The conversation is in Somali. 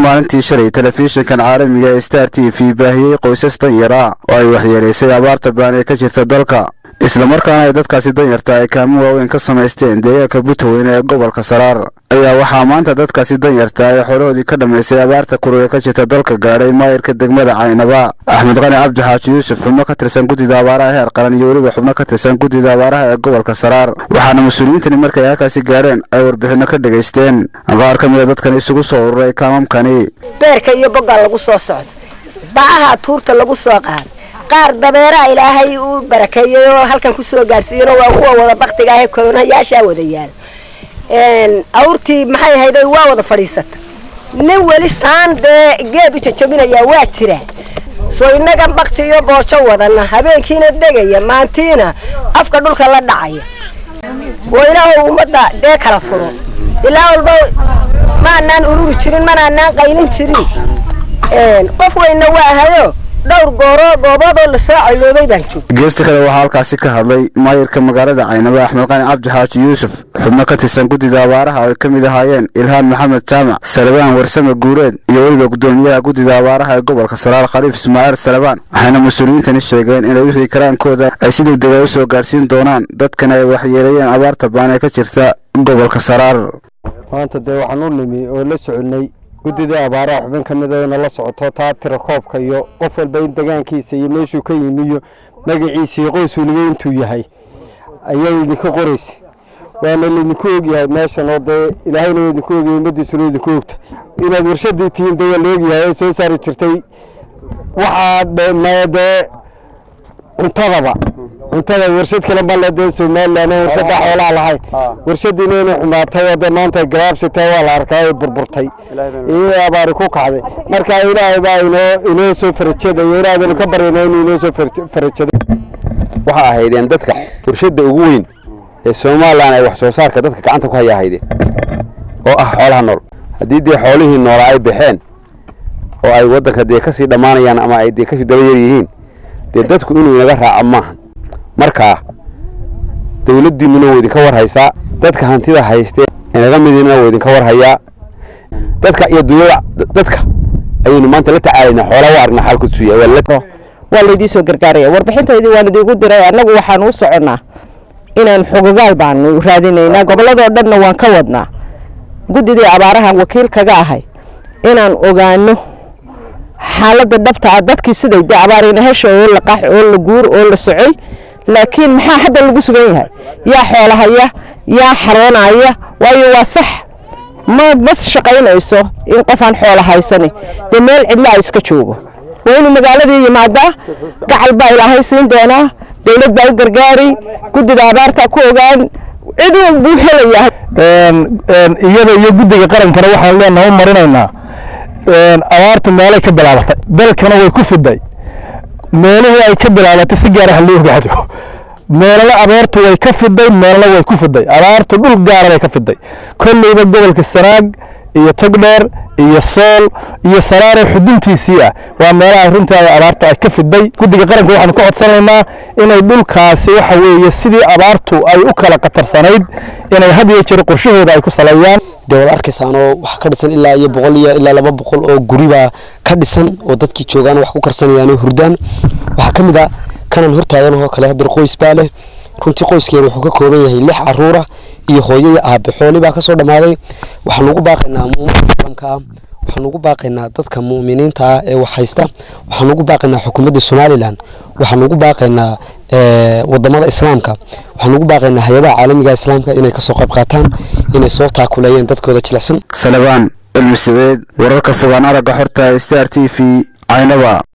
maalintii shalay telefishinkan caalamiga ee Star TV baahiyay qoysas danyara oo ay waxyeeleysay abaarta baan ee ka jirta dalka isla markaana ay dadkaasi danyarta ay kaalmo waaweyn ka sameysteen deegaanka Buntland ee gobolka Saraar ayaa waxaa maanta dadkaasi danyarta ay xoolahoodii ka dhameysay abaarta kulul ka jirta dalka gaaray maayirka degmada Caynaba Axmed Qani Cabdi Xaaji Yuusuf xubno ka tirsan guddiga abaaraha heer qaran iyo waliba xubno ka tirsan guddiga abaaraha ee gobolka Saraar waxaana mas'uuliyiintani markay halkaasi gaareen ay warbixino ka dhageysteen qaar ka mid ah dadkan isugu soo ururay kaamamkani beerka iyo boga lagu soo socdo baaha tuurta lagu soo qaad qaar dabeera ilaahay uu barakeeyo halkan ku soo gaarsiino waa kuwa wada baqtiga ah koonayaasha wadayaan awrtii maxay hayday waa wada fadhiisata nin wali saande geebi jajabinaya waa jira soo inaga baqtiyo boosho wadana habeenkiina degaya maantiina afka dhulka la dhacaya waynaha umada de kala furo ilaa walba ma aanan ururi jirin ma aanan qaylin jirin qof weyna waa hayo dhowr goobood la soo cayloobay baan joog geesta kale waxa halkaasi ka hadlay maayirka magaalada Caynaba Axmed Qani Cabdi Xaaji Yuusuf xubno ka tirsan guddiga abaaraha oo ka mid ahaayeen Ilhaan Maxamed Jaamac Salabaan Warsame Guureed iyo waliba gudoomiyaha guddiga abaaraha ee gobolka Saraar Khaliif Ismaaciil Salabaan waxayna mas'uuliyiintani sheegeen in ay wixii karaankooda ay si degdeg ah u soo gaarsiin doonaan dadkan ay waxyeeleeyeen abaarta baan ee ka jirta gobolka Saraar maanta waxaan u nimi oo la soconay guddiga abaaraha xubin ka mid ah la socoto taatira koobka iyo qof walba in deegaankiisa iyo meeshuu ka yimiyo magaciisa iyo qoys waliba intuu yahay ayay idinka qoraysay waana idinku ogyahay meeshan oo ilaahayna idinku ogyahay madiisuna idinku ogta inaad warshadii tiin dawal ogyahay soo saari jirtay waxa maade cuntada warshad kale balada Soomaaliland warshad xoolaha lahayd warshadina inay xumaatay wada maanta garaabsatay waa la arkay burburtay ee abaar ku kacday marka ilaahay baa inoo soo farajada ilaahay ka baryana inuu soo farajada waxa ahaydeen dadka warshada ugu weyn ee Soomaaliland ay wax soo saarka dadka gacanta ku hayaayeen oo ah xoolaha nool hadii xoolihii nool ay bixeen oo ay wadanka ka sii dhamaanayaan ama ay ka sii dabayar yihiin dadku inuu inaga raaco maahan marka dawladdiina way idinka war haysaa dadka hantida haystee inaga midina way idinka war hayaa dadka iyo dadka ayaynu maanta la tacaalayna xoolo waarna xalku tuuyaa waa la idin soo gargaaraya warbixinteedii waan idinku diray anagu waxaan u soconaa inaan xogogaal baan raadinaynaa goboladoo dhanna waan ka wadnaa guddiga abaaraha wakiil kaga ahay inaan ogaano xaaladda dhabta ah dadkii siday abaarina hesho oo la qax oo la guur oo la socay laakiin maxaa hadda lagu sugan yahay yaa xoolahaya yaa xaroonaya waayo waa sax ma shaqaynayso in qof aan xoolo haysan meel cidla iska joogo waa inuu magaaladii yimaada gacal baa ilaahay siin doona dawlad baa u gargaari guddiga abaarta ku ogaan cid walba uu helayaa iyada iyo guddiga qarankana waxaan leenahay marinaynaa abaartu meelay ka bilaabatay dalkana way ku fiday meelaha ay ka bilaabatay si gaar ah loo ogaado meelaha abaartu way ka fiday meelaha way ku fiday abaartu dhul gaar ah ka fiday kullayba gobolka Sanaag iyo Togdheer iyo Sool iyo Saraar xuduntiisii ah waa meelaha runtii abaartu ay ka fiday guddiga qaranka waxaan ku codsanaynaa inay dhulkaasi waxa weeye sidii abaartu ay u kala qatarsanayd inay had iyo jeer qorshahooda ay ku saleeyaan dawlad arkaysano wax ka dhisan ilaa iyo 100 iyo ilaa 200 oo guriba ka dhisan oo dadkii joogan wax ku karsanayaan hurdaan waxa kamid ah kanan hortaagan oo kale hadir qoys baa leh runtii qoyskeena wuxuu ka kooban yahay 6 caruur ah iyo hooyo iyo aabe xooli baa ka soo dhamaaday waxaan ugu baaqaynaa muuminiinta islaamka waxaan ugu baaqaynaa dadka muuminiinta ee wax haysta waxaan ugu baaqaynaa xukuumadda Soomaaliland waxaan ugu baaqaynaa wadamada islaamka waxaan ugu baaqaynaa hay'adaha caalamiga islaamka inay ka soo qayb qaataan inay soo taakulayeen dadkooda jilicsan Salabaan Ilmiseed wararka fogaan araga xorta Star TV Caynaba.